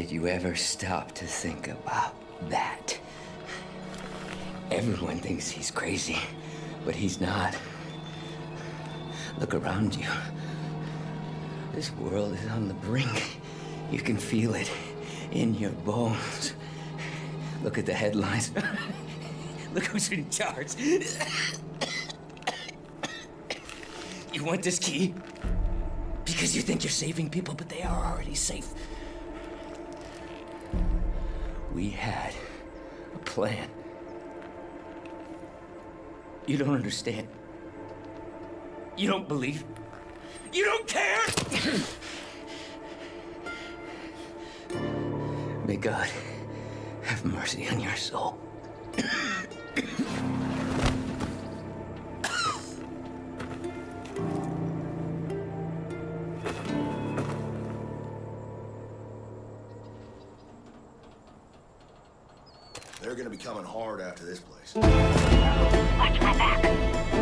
Did you ever stop to think about that? Everyone thinks he's crazy, but he's not. Look around you. This world is on the brink. You can feel it in your bones. Look at the headlines. Look who's in charge. You want this key? Because you think you're saving people, but they are already safe. We had a plan. You don't understand. You don't believe. You don't care! May God have mercy on your soul. They're gonna be coming hard after this place. Watch my back.